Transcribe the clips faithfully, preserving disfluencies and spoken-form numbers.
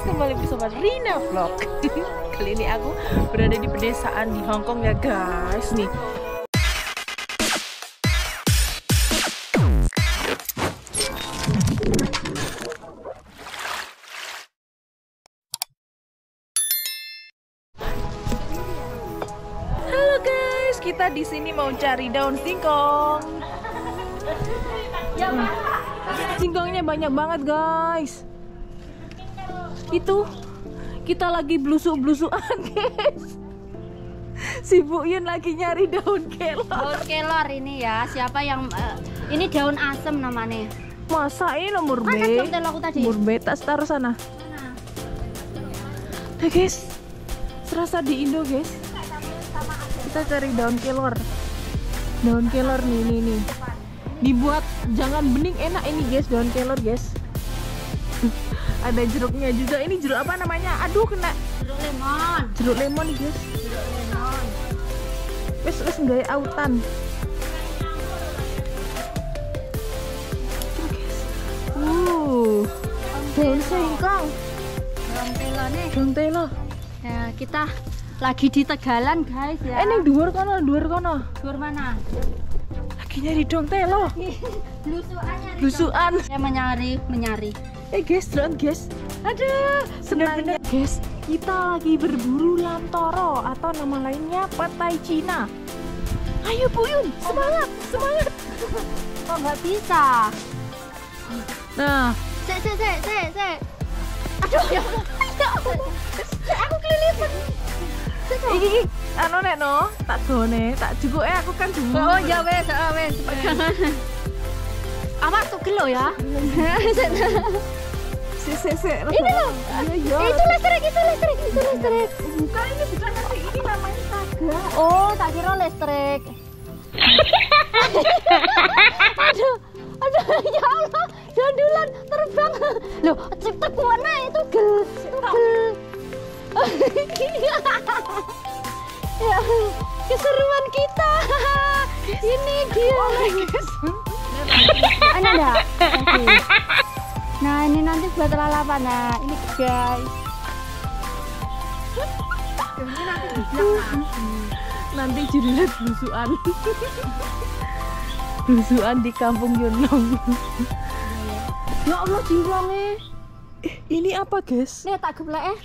kembali bersama Rina Vlog. Kali ini aku berada di pedesaan di Hong Kong ya guys. Nih. Halo guys, kita di sini mau cari daun singkong. Hmm. Singkongnya banyak banget guys. Itu kita lagi blusuk-blusukan guys. Si Bu Yun lagi nyari daun kelor. Daun kelor ini ya. Siapa yang uh, ini daun asem namanya. Masa ini nomor B? Mana daun kelor aku tadi? Nomor B tak taruh sana. Mana? Nah guys, serasa di Indo guys. Kita cari daun kelor. Daun kelor nih, nih, nih. Dibuat jangan bening, enak ini guys, daun kelor guys. Ada jeruknya juga. Ini jeruk apa namanya? Aduh kena. Jeruk lemon. Jeruk lemon nih guys. Jeruk lemon. Wes wes nggak autan. Tuh guys. Uh. Daun singkong. Daun kelor nih. Daun telo. Ya, kita lagi di Tegalan guys ya. Eh ini dhuwur kono, dhuwur kono. Dhuwur mana? Lagi nyari daun telo. Blusukannya. Blusukan. Saya menyari, menyari. Eh guys, drone guys. Aduh, senangnya guys. Kita lagi berburu lantoro atau nama lainnya petai Cina. Ayo Bu Yun, semangat, semangat. Kok nggak bisa? Nah, Sek, sek, sek, sek, sek. Aduh, ya Allah. Ya Allah. Sek, aku kelilipan. Sek, kok. iki anu nek no, tak gone, tak cukup eh aku kan dulu. Oh ya wes, ah wes. Apa tuh kilo ya? Si si si. Ini loh. Iya. Itu listrik, itu listrik, itu listrik. Bukan ini bukan listrik, ini namanya taga. Oh, tak kira listrik. Aduh, aduh, ya Allah, dandulan terbang. Loh, cipta kuana itu gel, itu gel. Ya, keseruan kita. Ini dia. Ada enggak? Nah, ini nanti buat lalapan. Nah, ini guys. Nanti judulnya blusukan. Blusukan di Kampung Yunong. Ya Allah, jingklongnya. Eh, ini apa guys? Nih tak geblek eh.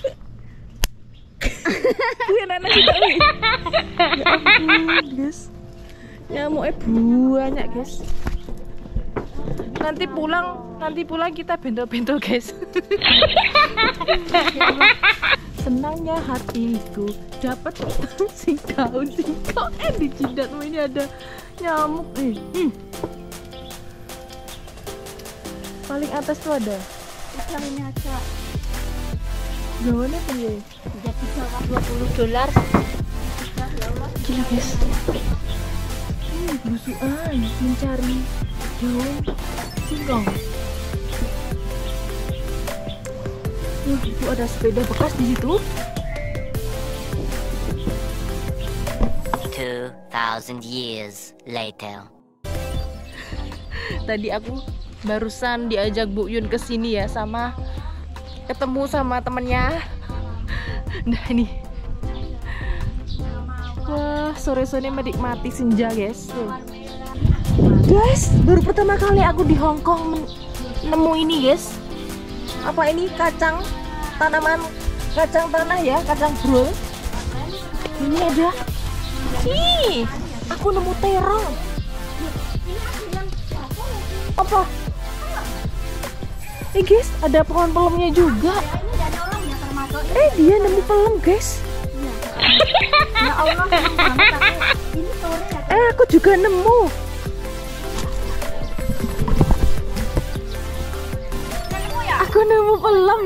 Kuwi anak kita wi. Ya ampun guys. Nyamuknya banyak guys. Nanti pulang, nanti pulang kita bento-bento guys. Senangnya hatiku dapat sing daun singkong. Eh di jidatmu ini ada nyamuk. Eh. Hmm. Paling atas tuh ada. Yang ini aja. Gawannya piye? Jadi dua puluh dolar. Gila guys. Hmm, blusukan mencari daun singkong. Nah, itu ada sepeda bekas di situ. two thousand years later. Tadi aku barusan diajak Bu Yun ke sini ya, sama ketemu sama temennya. Nah ini. Wah, sore-sore menikmati senja guys. Tuh. Guys, baru pertama kali aku di Hong Kong nemu ini guys. Apa ini kacang tanaman, kacang tanah ya, kacang brol. Ini ada. Ih, aku nemu terong. Apa? Eh guys, ada pohon pelemnya juga. Ini dan orang ya termasuk. Eh dia nemu pelem guys. Ya Allah, ini sore ya. Eh aku juga nemu. Aku nemu pelem.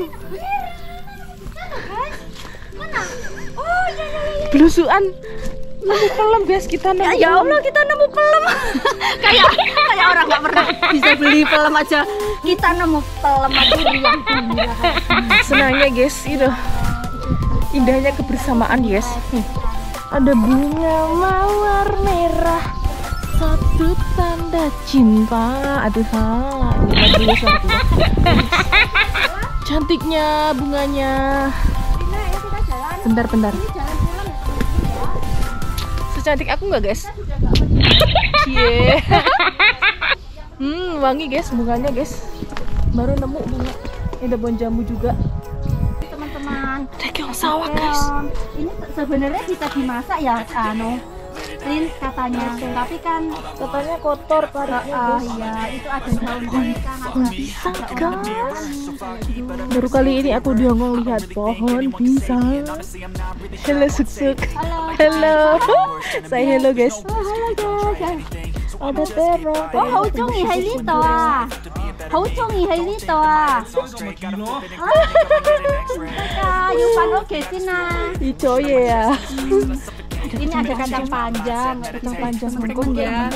Mana? Oh, ya ya ya. Blusukan nemu pelem guys, kita nemu. Ya Allah, kita nemu pelem. kayak kayak orang nggak pernah bisa beli pelem aja. Kita nemu pelem aja yang Senangnya guys, itu indahnya kebersamaan guys. Nih, ada bunga mawar merah, satu tanda cinta. Aduh salah, ini lagi satu. Cantiknya bunganya. Rina, ya kita jalan. Bentar, bentar. Ini jalan pulang ya. Secantik aku nggak guys? Cie. Hmm, wangi guys bunganya guys. Baru nemu bunga. Ini ada pohon jambu juga. Teman-teman. Ada keong sawah guys. Ini sebenarnya bisa dimasak ya, anu. Rin katanya, tapi kan Katanya kotor kariknya ah guys. ya itu ada daun-daun kan ada Bisa guys. Baru kali ini aku di Hongkong lihat pohon pisang. Halo suk-suk. Halo. Halo. Say hello guys. Oh, halo guys. Ada terong. Oh, hau chung yi hai li to ah. Hau chung yi hai li to ah. Kakak, you pan oke sina. Icoye ya. Ini ada kacang panjang, Kacang panjang teman-teman ya.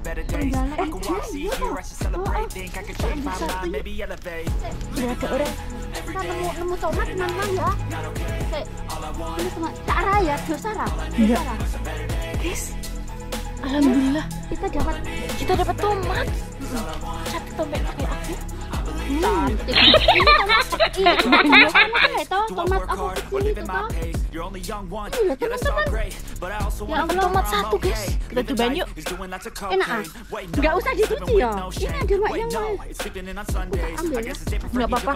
Iya ada orang. Kita nemu nemu tomat teman-teman ya. Kayak ini tomat cara ya, dosara. Enggak. Dosara. Guys. Alhamdulillah Kita dapat kita dapat tomat. Cantik tomat kayak aku. cantik. Ini tomat iya, tomat kayak toh, tomat aku kecil itu toh. Iya teman-teman. Ya Allah, Tomat satu guys. Kita cobain yuk. enak ah. Nggak usah dicuci ya. Ini ada banyak mas. Ambil ya. Nggak apa-apa.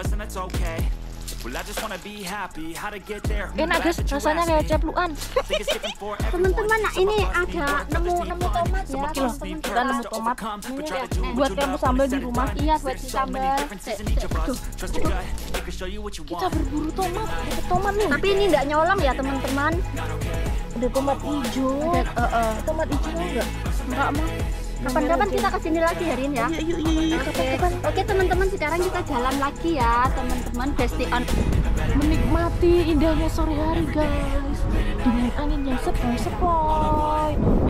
Enak guys, rasanya kayak cepluan. Teman-teman, nah ini ada nemu nemu tomat ya. Loh, Teman-teman. kita nemu tomat. Nih, ya, nih. Buat kamu sambal di rumah. Iya buat disambal. Cek, cek. Tuh. Kita berburu tomat. Ada tomat nih. Tapi ini nggak nyolong ya teman-teman. Ada tomat hijau. Ada, eh, eh. Tomat hijau enggak? Enggak mau. Kapan-kapan kita kesini lagi hari ini ya. Yuk, yuk, yuk, yuk. Oke, Kapan-kapan. oke teman-teman, sekarang kita jalan lagi ya teman-teman. Besti on. Menikmati indahnya sore hari guys. Dengan angin yang sepoi-sepoi.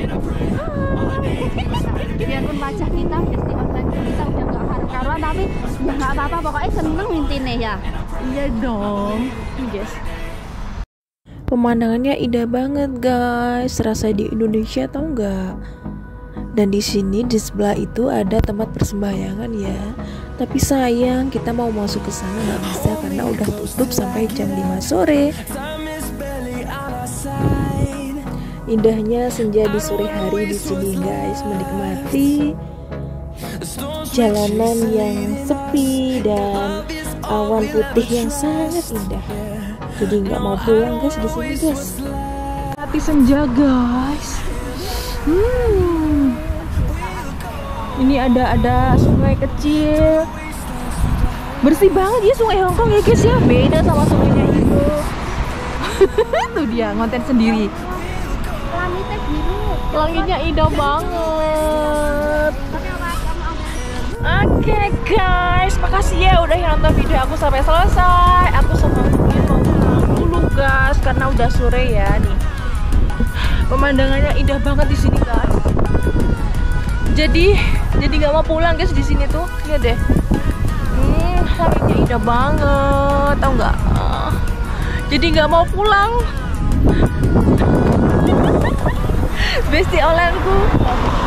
Biarpun wajah kita besti online kita udah nggak karu-karuan, tapi ya nggak apa-apa. Pokoknya seneng intinya ya. Iya dong. Nih guys. Pemandangannya indah banget guys. Serasa di Indonesia tau nggak? Dan di sini di sebelah itu ada tempat persembahyangan ya. Tapi sayang kita mau masuk ke sana nggak bisa karena udah tutup sampai jam lima sore. Indahnya senja di sore hari di sini guys, menikmati jalanan yang sepi dan awan putih yang sangat indah. Jadi nggak mau pulang guys di sini guys. Hati senja guys. Hmm. Ini ada ada sungai kecil. Bersih banget ya sungai Hongkong ya guys ya. Beda sama sungainya Indo. Tuh dia ngonten sendiri. Langitnya biru. Langitnya indah banget. Oke okay, guys, makasih ya udah nonton video aku sampai selesai. Aku sama Budi mau pulang dulu guys karena udah sore ya nih. Pemandangannya indah banget di sini guys. Jadi jadi nggak mau pulang guys di sini tuh. Lihat deh. Hmm, langitnya indah banget, tau nggak? Uh, jadi nggak mau pulang. Besti olenku.